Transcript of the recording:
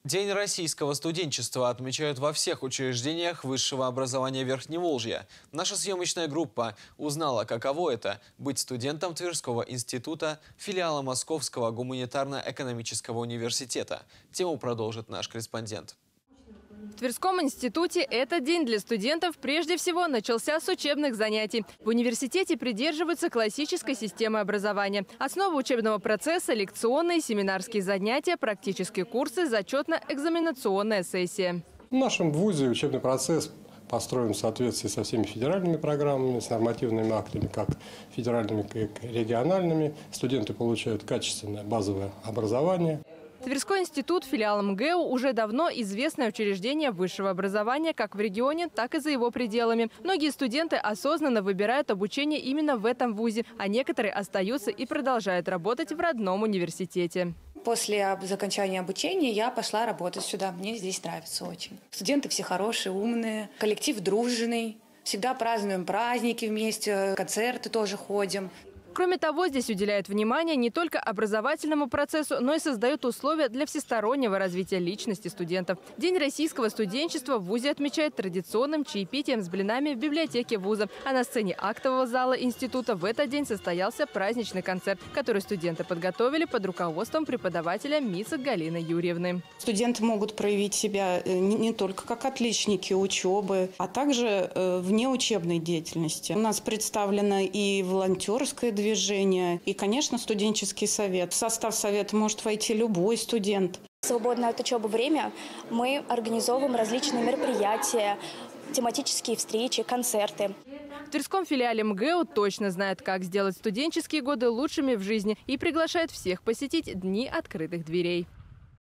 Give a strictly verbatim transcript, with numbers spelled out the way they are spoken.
День российского студенчества отмечают во всех учреждениях высшего образования Верхневолжья. Наша съемочная группа узнала, каково это – быть студентом Тверского института, филиала Московского гуманитарно-экономического университета. Тему продолжит наш корреспондент. В Тверском институте этот день для студентов прежде всего начался с учебных занятий. В университете придерживаются классической системы образования. Основа учебного процесса – лекционные, семинарские занятия, практические курсы, зачетно-экзаменационная сессия. В нашем вузе учебный процесс построен в соответствии со всеми федеральными программами, с нормативными актами, как федеральными, так и региональными. Студенты получают качественное базовое образование. Тверской институт, филиал МГУ, уже давно известное учреждение высшего образования как в регионе, так и за его пределами. Многие студенты осознанно выбирают обучение именно в этом вузе, а некоторые остаются и продолжают работать в родном университете. После окончания обучения я пошла работать сюда. Мне здесь нравится очень. Студенты все хорошие, умные, коллектив дружный. Всегда празднуем праздники вместе, концерты тоже ходим. Кроме того, здесь уделяют внимание не только образовательному процессу, но и создают условия для всестороннего развития личности студентов. День российского студенчества в вузе отмечают традиционным чаепитием с блинами в библиотеке вуза. А на сцене актового зала института в этот день состоялся праздничный концерт, который студенты подготовили под руководством преподавателя Мицик Галины Юрьевны. Студенты могут проявить себя не только как отличники учебы, а также вне учебной деятельности. У нас представлено и волонтерское движение, движение и, конечно, студенческий совет. В состав совета может войти любой студент. В свободное от учебы время мы организовываем различные мероприятия, тематические встречи, концерты. В Тверском филиале МГУ точно знают, как сделать студенческие годы лучшими в жизни и приглашают всех посетить Дни открытых дверей.